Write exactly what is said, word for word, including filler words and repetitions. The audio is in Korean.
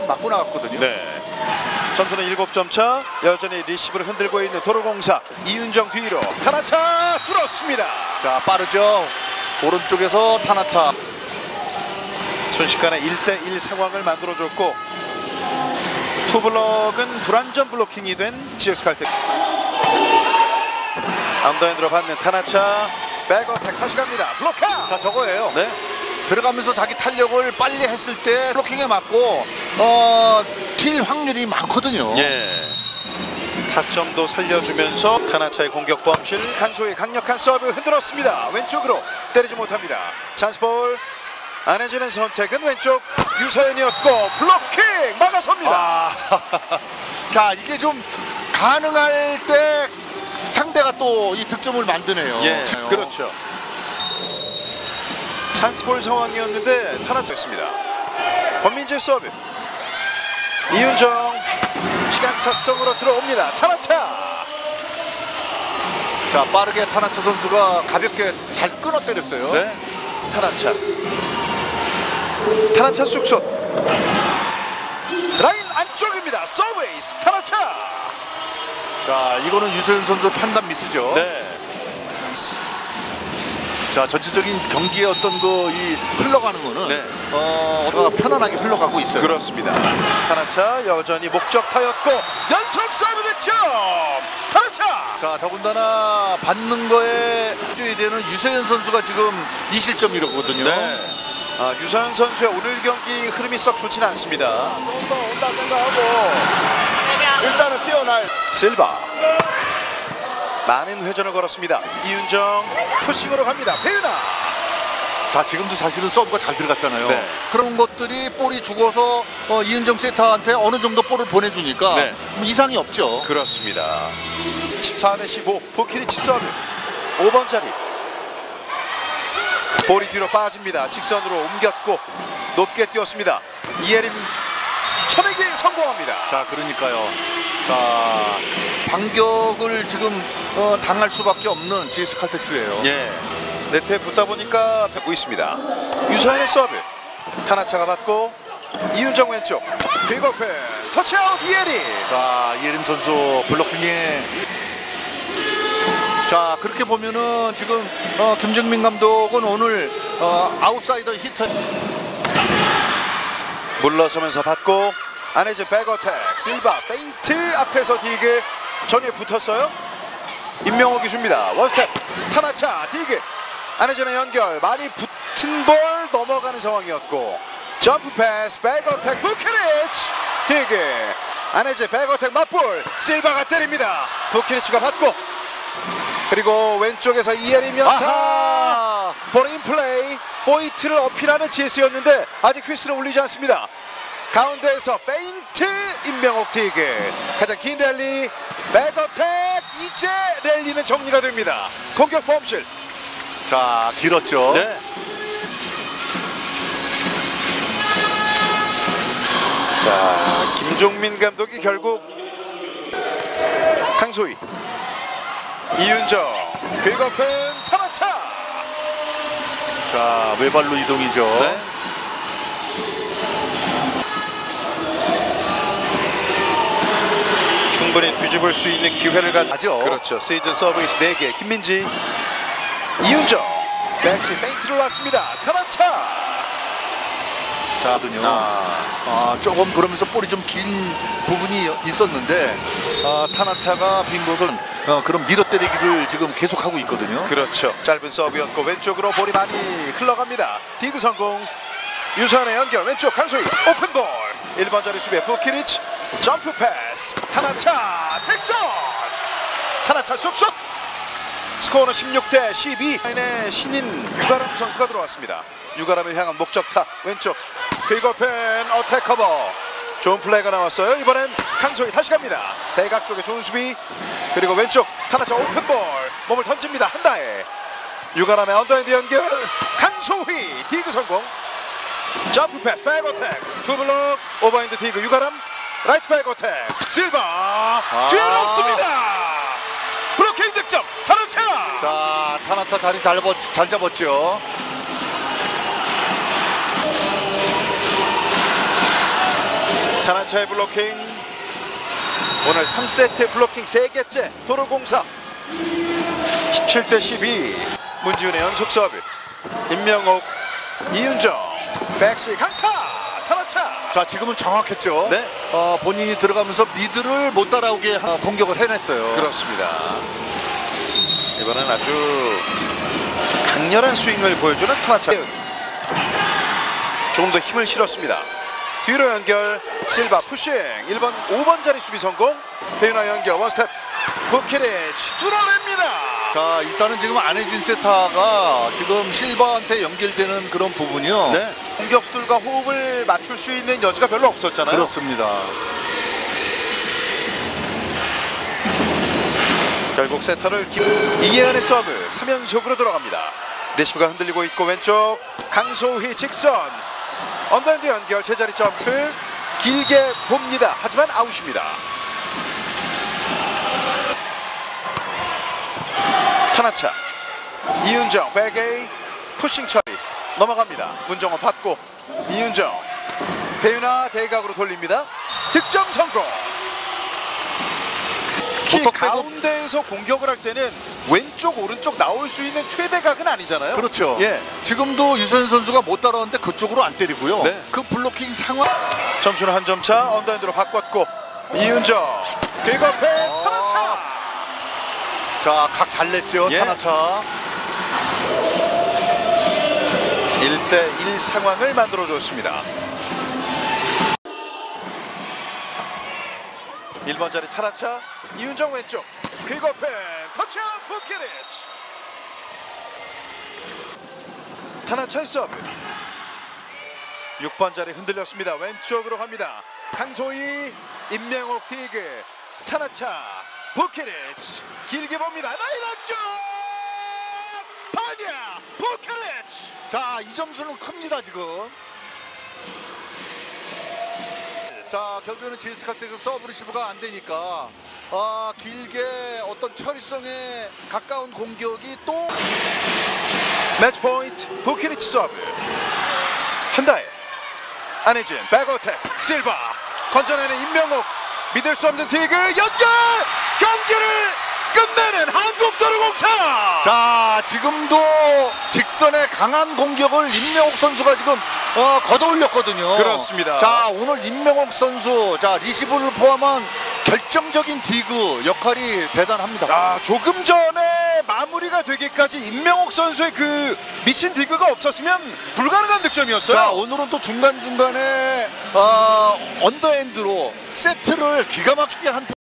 맞고 나갔거든요. 네. 점수는 일곱 점 차. 여전히 리시브를 흔들고 있는 도로공사. 이윤정 뒤로 타나차 뚫었습니다. 자, 빠르죠. 오른쪽에서 타나차. 순식간에 일 대 일 상황을 만들어줬고, 투블럭은 불안전 블로킹이 된 지엑스칼텍. 언더핸드로 받는 타나차. 백어택 다시 갑니다. 블로카. 자, 저거예요. 네. 들어가면서 자기 탄력을 빨리 했을 때 블로킹에 맞고 어, 튈 확률이 많거든요. 예. 타점도 살려주면서 타나차의 공격 범실. 강소의 강력한 서브 흔들었습니다. 왼쪽으로 때리지 못합니다. 찬스볼. 안해지는 선택은 왼쪽 유서연이었고 블로킹 막아섭니다. 아, 자, 이게 좀 가능할 때 상대가 또 이 득점을 만드네요. 예, 그렇죠. 찬스볼 상황이었는데 타나차였습니다. 권민재 서브. 이윤정 시간차성으로 들어옵니다. 타나차. 자, 빠르게 타나차 선수가 가볍게 잘 끊어 때렸어요. 네. 타나차. 타나차 쑥손. 라인 안쪽입니다. 서브에이스 타나차. 자, 이거는 유소연 선수 판단 미스죠. 네. 자, 전체적인 경기의 어떤 그 이 흘러가는 거는 네. 어, 편안하게 흘러가고 있어요. 그렇습니다. 타나차 여전히 목적타였고 연속 서브 득점. 타나차. 자, 더군다나 받는 거에 줘야 되는 유소연 선수가 지금 이 실점이거든요. 네. 아, 유서연 선수의 오늘 경기 흐름이 썩 좋지는 않습니다. 온다 온다 생각하고 일단은 뛰어날. 실바. 많은 회전을 걸었습니다. 이윤정 푸싱으로 갑니다. 배윤아. 자, 지금도 사실은 서브가 잘 들어갔잖아요. 네. 그런 것들이 볼이 죽어서 어, 이은정 세터한테 어느 정도 볼을 보내주니까 네. 이상이 없죠. 그렇습니다. 십사 대 십오 포키리치 서브. 오 번 자리. 볼이 뒤로 빠집니다. 직선으로 옮겼고 높게 뛰었습니다. 이예림 쳐내기 성공합니다. 자, 그러니까요. 자, 반격을 지금 어, 당할 수밖에 없는 지에스칼텍스예요. 예. 네트에 붙다 보니까 뵙고 있습니다. 유서연의 서브. 타나차가 받고 이윤정 왼쪽. 빅오펜 터치아웃 이예림. 자, 이예림 선수 블로킹에. 자, 그렇게 보면은 지금 어, 김정민 감독은 오늘 어, 아웃사이더 히터. 물러서면서 받고 안해진 백어택. 실바 페인트 앞에서 디그. 전에 붙었어요. 임명옥이 줍니다. 원스텝. 타나차 디그. 안해진의 연결. 많이 붙은 볼 넘어가는 상황이었고 점프 패스 백어택 부키리치 디그. 안해진 백어택 맞볼. 실바가 때립니다. 부키리치가 받고 그리고 왼쪽에서 이예림 연타. 볼 인플레이. 포인트를 어필하는 지에스였는데 아직 휘슬을 울리지 않습니다. 가운데에서 페인트 임명옥 디그. 가장 긴 랠리 백어택. 이제 랠리는 정리가 됩니다. 공격 범실. 자, 길었죠. 네. 자, 김종민 감독이 결국 강소희 이윤정 빅오펜 타나차. 자, 외발로 이동이죠. 네. 충분히 뒤집을 수 있는 기회를 갖죠. 그렇죠. 시즌 서브이스 네 개. 김민지 이윤정 백시 페인트로 왔습니다. 타나차. 자거든요. 아. 아, 조금 그러면서 볼이 좀 긴 부분이 있었는데 아, 타나차가 빈 곳은 어, 그런 밀어 때리기를 지금 계속하고 있거든요. 그렇죠. 짧은 서브였고 왼쪽으로 볼이 많이 흘러갑니다. 디그 성공. 유선의 연결 왼쪽 강소희 오픈볼. 일 번 자리 수비에 부키리치. 점프 패스. 타나차 책선. 타나차 쏙쏙. 스코어는 십육 대 십이. 라인의 신인 유가람 선수가 들어왔습니다. 유가람을 향한 목적타 왼쪽 빅오펜 어택 커버. 좋은 플레이가 나왔어요. 이번엔 강소희 다시 갑니다. 대각 쪽에 좋은 수비. 그리고 왼쪽 타나차 오픈볼. 몸을 던집니다. 한다에 유가람의 언더핸드 연결. 강소희 디그 성공. 점프 패스 백어택. 투블럭 오버핸드 디그 유가람. 라이트 백어택. 실바 아. 뒤롭습니다. 블로킹 득점 타나차. 자, 타나차 자리 잘, 잡았, 잘 잡았죠. 타나차의 블로킹. 오늘 삼 세트 블로킹 세 개째 도로공사. 십칠 대 십이. 문지훈의 연속 서브. 임명옥, 이윤정, 백시 강타. 타나차. 자, 지금은 정확했죠. 네. 어, 본인이 들어가면서 미드를 못 따라오게 어, 공격을 해냈어요. 그렇습니다. 이번엔 아주 강렬한 스윙을 보여주는 타나차. 조금 더 힘을 실었습니다. 뒤로 연결. 실바 푸싱. 일 번 오 번 자리 수비 성공. 배윤아 연결 원스텝. 부키리치 뚫어냅니다. 자, 일단은 지금 안혜진 세타가 지금 실바한테 연결되는 그런 부분이요. 네. 공격수들과 호흡을 맞출 수 있는 여지가 별로 없었잖아요. 그렇습니다. 결국 세터를 이예은의 서브 삼 연속으로 들어갑니다. 리시브가 흔들리고 있고 왼쪽 강소희 직선. 언더핸드 연결 제자리 점프 길게 봅니다. 하지만 아웃입니다. 타나차. 이윤정 백에이 푸싱 처리 넘어갑니다. 문정원 받고 이윤정 배윤아 대각으로 돌립니다. 득점 성공. 특히 보통 빼고- 가운데에서 공격을 할 때는 왼쪽 오른쪽 나올 수 있는 최대각은 아니잖아요. 그렇죠. 예. 지금도 유선 선수가 못 따라오는데 그쪽으로 안 때리고요. 네. 그 블로킹 상황. 점수는 한 점 차. 언더핸드로 바꿨고 이윤정 그리고 앞에 어. 타나차. 자, 각 잘 냈죠. 예. 타나차. 일 대 일 상황을 만들어줬습니다. 일 번 자리 타나차. 이윤정 왼쪽 퀵오펜 터치아웃 부키리치. 타나차의 서브. 육 번 자리 흔들렸습니다. 왼쪽으로 갑니다. 강소희 임명옥 디그. 타나차 부키리치 길게 봅니다. 나이락점 파냐 부키리치. 자, 이 점수는 큽니다, 지금. 자, 결국에는 제이에스카텍에서 서브 리시브가 안 되니까 아, 길게 어떤 처리성에 가까운 공격이 또 매치 포인트 부키리치 서브. 한다에 안혜진 백어택 실바 건져내는 임명옥 믿을 수 없는 디그 연결. 경기를 끝내는 한국도로공사. 자, 지금도 직선의 강한 공격을 임명옥 선수가 지금 어, 걷어올렸거든요. 그렇습니다. 자, 오늘 임명옥 선수 자 리시브를 포함한 결정적인 디그 역할이 대단합니다. 아, 조금 전에 마무리가 되기까지 임명옥 선수의 그 미신 디그가 없었으면 불가능한 득점이었어요. 자, 오늘은 또 중간중간에 어, 언더핸드로 세트를 기가 막히게 한